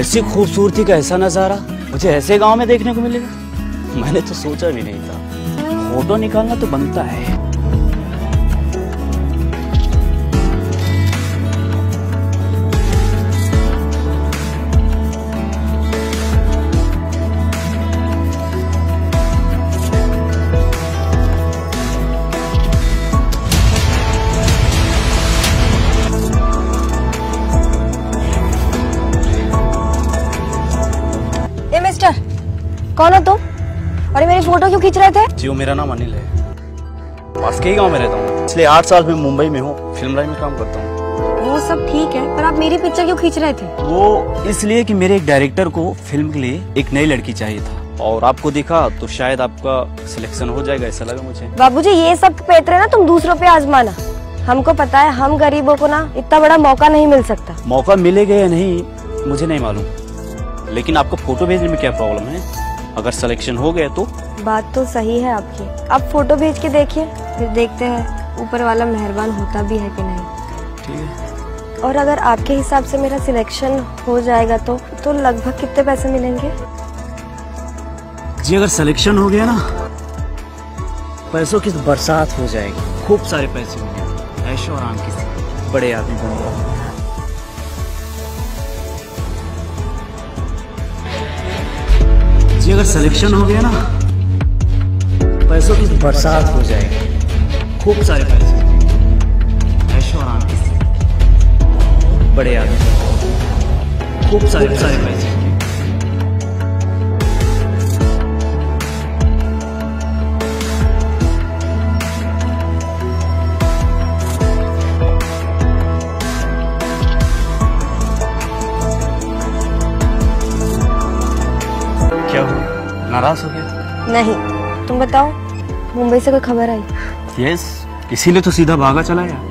ऐसी खूबसूरती का ऐसा नजारा मुझे ऐसे गांव में देखने को मिलेगा, मैंने तो सोचा भी नहीं था। फोटो निकालना तो बनता है। कौन हो तुम? और मेरी फोटो क्यों खींच रहे थे? जी वो मेरा नाम अनिल है, पास के ही गांव में रहता हूँ। इसलिए 8 साल में मुंबई में हूँ, फिल्म लाइन में काम करता हूँ। वो सब ठीक है, पर आप मेरी पिक्चर क्यों खींच रहे थे? वो इसलिए कि मेरे एक डायरेक्टर को फिल्म के लिए एक नई लड़की चाहिए था, और आपको दिखा तो शायद आपका सिलेक्शन हो जाएगा, ऐसा लगा मुझे। बाबूजी ये सब पैतरे ना तुम दूसरों पे आजमाना। हमको पता है हम गरीबों को ना इतना बड़ा मौका नहीं मिल सकता। मौका मिलेगा या नहीं मुझे नहीं मालूम, लेकिन आपको फोटो भेजने में क्या प्रॉब्लम है? अगर सिलेक्शन हो गया तो? बात तो सही है आपकी, आप फोटो भेज के देखिए, फिर देखते हैं ऊपर वाला मेहरबान होता भी है कि नहीं। ठीक है। और अगर आपके हिसाब से मेरा सिलेक्शन हो जाएगा तो लगभग कितने पैसे मिलेंगे? जी अगर सिलेक्शन हो गया ना, पैसों की बरसात हो जाएगी, खूब सारे पैसे होंगे, ऐशो आराम के साथ बड़े आदमी बनेंगे। जी अगर सिलेक्शन हो गया ना, पैसों की बरसात हो जाएगी, खूब सारे पैसे, ऐशो आराम के साथ बड़े आदमी, खूब सारे पैसे। क्या हो, नाराज हो गया? नहीं, तुम बताओ, मुंबई से कोई खबर आई? यस, इसीलिए तो सीधा भागा चला गया।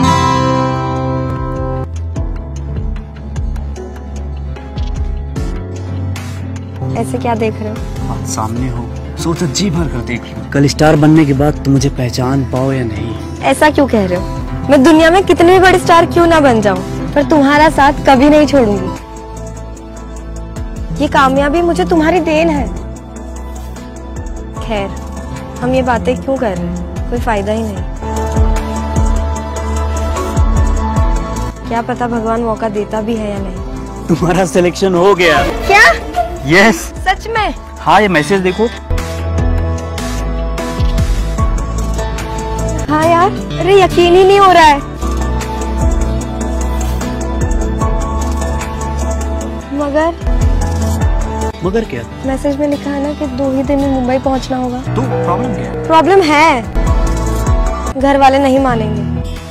ऐसे क्या देख रहे हो? आप सामने हो, सोचा जी भर कर देख लो। कल स्टार बनने के बाद तुम मुझे पहचान पाओ या नहीं। ऐसा क्यों कह रहे हो? मैं दुनिया में कितने भी बड़े स्टार क्यों ना बन जाऊं, पर तुम्हारा साथ कभी नहीं छोड़ूंगी। ये कामयाबी मुझे तुम्हारी देन है। खैर, हम ये बातें क्यों कर रहे हैं, कोई फायदा ही नहीं। क्या पता भगवान मौका देता भी है या नहीं। तुम्हारा सिलेक्शन हो गया। क्या? यस। सच में? हाँ, ये मैसेज देखो। हाँ यार, अरे यकीन ही नहीं हो रहा है। मगर क्या? मैसेज में लिखा है ना कि 2 ही दिन में मुंबई पहुंचना होगा। तो प्रॉब्लम क्या है? प्रॉब्लम है, घर वाले नहीं मानेंगे।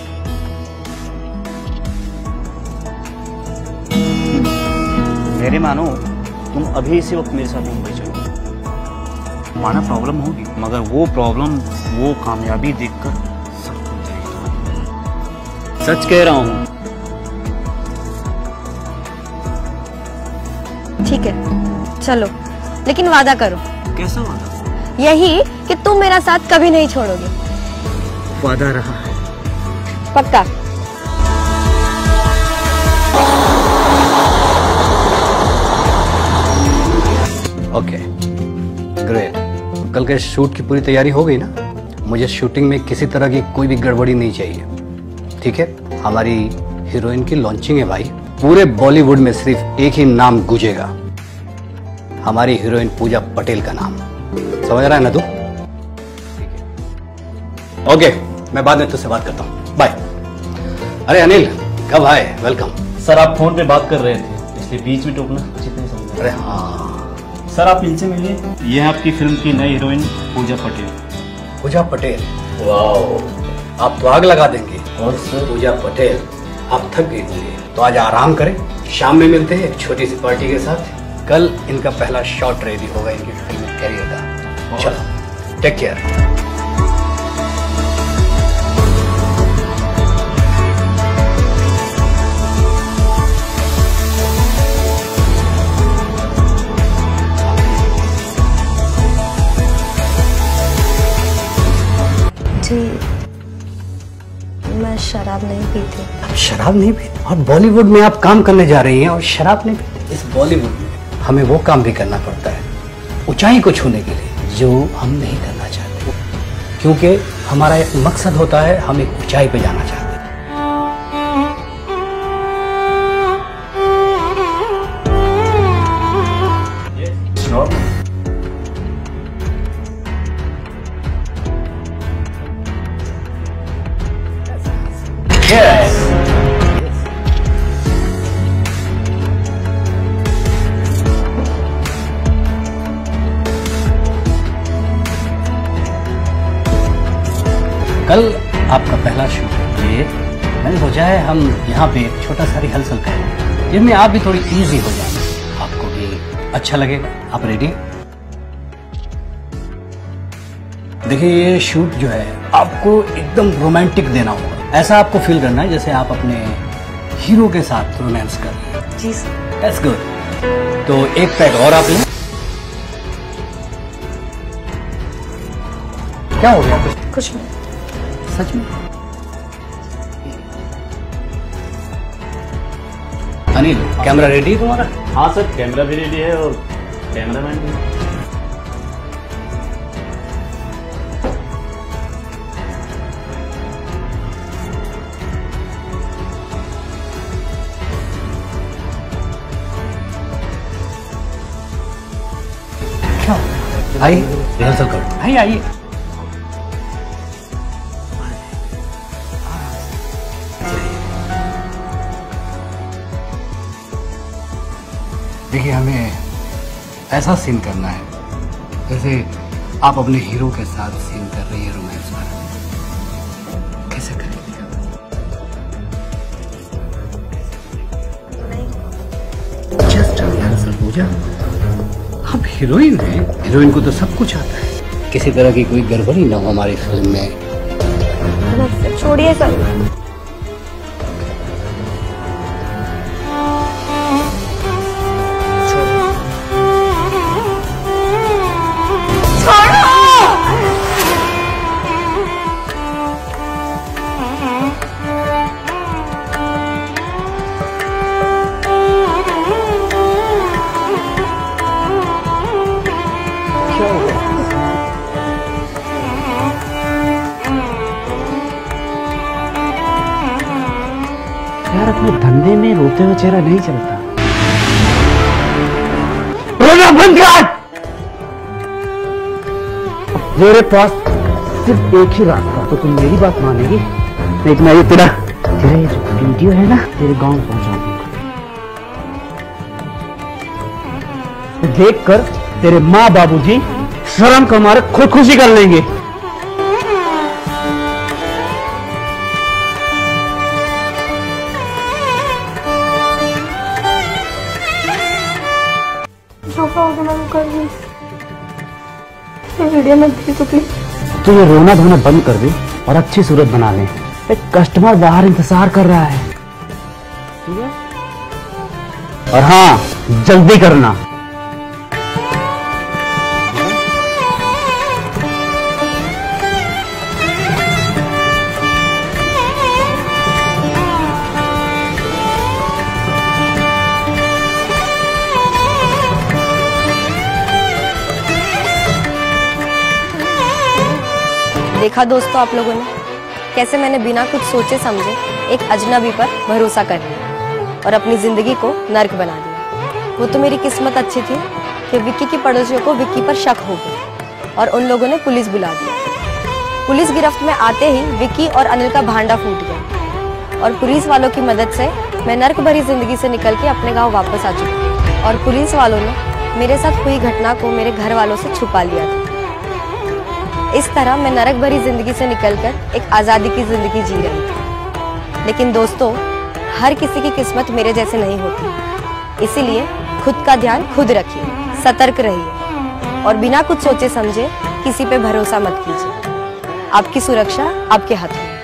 मेरे मानो, तुम अभी इसी वक्त मेरे साथ मुंबई चलो। माना प्रॉब्लम होगी, मगर वो प्रॉब्लम वो कामयाबी देखकर सब हो जाएगी। सच कह रहा हूँ। ठीक है, चलो, लेकिन वादा करो। कैसा वादा? यही कि तुम मेरा साथ कभी नहीं छोड़ोगे। वादा रहा है। पक्का? Okay, great. कल के शूट की पूरी तैयारी हो गई ना? मुझे शूटिंग में किसी तरह की कोई भी गड़बड़ी नहीं चाहिए, ठीक है? हमारी हीरोइन की लॉन्चिंग है भाई। पूरे बॉलीवुड में सिर्फ एक ही नाम गूंजेगा, हमारी हीरोइन पूजा पटेल का नाम। समझ रहा है ना तू? ठीक है, ओके, मैं बाद में तुझसे बात करता हूँ। बाय। अरे अनिल, कब आए? वेलकम। सर आप फोन पे बात कर रहे थे, इसलिए बीच में टोकना उचित नहीं समझा। अरे हाँ सर, आप इनसे मिलिए। ये है आपकी फिल्म की नई हीरोइन पूजा पटेल। पूजा पटेल? वाह, आप तो आग लगा देंगे। और सर? पूजा पटेल, आप थक गई होंगी तो आज आराम करें, शाम में मिलते हैं एक छोटी सी पार्टी के साथ। कल इनका पहला शॉट रेडी होगा इनके फिल्म कैरियर का। चलो, टेक केयर। जी, मैं शराब नहीं पीते। आप शराब नहीं पीते और बॉलीवुड में आप काम करने जा रही हैं और शराब नहीं पीते। इस बॉलीवुड में हमें वो काम भी करना पड़ता है ऊंचाई को छूने के लिए जो हम नहीं करना चाहते, क्योंकि हमारा एक मकसद होता है, हम एक ऊंचाई पे जाना चाहते हैं। Yes. कल आपका पहला शूट है, ये मैंने सोचा है हम यहाँ पे एक छोटा सा रिहर्सल करें जिसमें आप भी थोड़ी इजी हो जाए, आपको भी अच्छा लगेगा। आप रेडी? देखिए ये शूट जो है आपको एकदम रोमांटिक देना होगा, ऐसा आपको फील करना है जैसे आप अपने हीरो के साथ रोमांस कर रहे हैं। जी सर। That's good. तो एक पैक और आप लें। क्या हो गया? कुछ नहीं। सच में? अनिल, कैमरा रेडी है तुम्हारा? हाँ सर, कैमरा भी रेडी है और कैमरामैन भी। आइए रिहर्सल करो। आइए आइए। देखिए हमें ऐसा सीन करना है जैसे आप अपने हीरो के साथ सीन कर रही है रोमांस वाला। कैसे करेंगे? जस्ट रिहर्सल हो जाए। आप हीरोइन हैं, हीरोइन को तो सब कुछ आता है। किसी तरह की कोई गड़बड़ी ना हो हमारी फिल्म में। छोड़िए सर। यार अपने धंधे में रोते हुए चेहरा नहीं चलता। रोना बंद कर। मेरे पास सिर्फ एक ही रास्ता, तो तुम मेरी बात मानेगी? नहीं तो मैं ये तेरा जो वीडियो है ना तेरे गांव पहुंचा दूंगा। देख कर तेरे माँ बाबूजी शर्म के मारे खुदकुशी कर लेंगे। वीडियो में देखी तो प्लीज। तो ये रोना धोना बंद कर दे और अच्छी सूरत बना ले। एक कस्टमर बाहर इंतजार कर रहा है, ठीक है? और हाँ, जल्दी करना। देखा दोस्तों आप लोगों ने कैसे मैंने बिना कुछ सोचे समझे एक अजनबी पर भरोसा कर लिया और अपनी जिंदगी को नर्क बना दिया। वो तो मेरी किस्मत अच्छी थी कि विक्की की पड़ोसियों को विक्की पर शक हो गया और उन लोगों ने पुलिस बुला दी। पुलिस गिरफ्त में आते ही विक्की और अनिल का भांडा फूट गया और पुलिस वालों की मदद से मैं नर्क भरी जिंदगी से निकल के अपने गाँव वापस आ चुकी और पुलिस वालों ने मेरे साथ हुई घटना को मेरे घर वालों से छुपा लिया था। इस तरह मैं नरक भरी जिंदगी से निकलकर एक आजादी की जिंदगी जी रही थी। लेकिन दोस्तों, हर किसी की किस्मत मेरे जैसे नहीं होती, इसीलिए खुद का ध्यान खुद रखिए, सतर्क रहिए और बिना कुछ सोचे समझे किसी पे भरोसा मत कीजिए। आपकी सुरक्षा आपके हाथों में।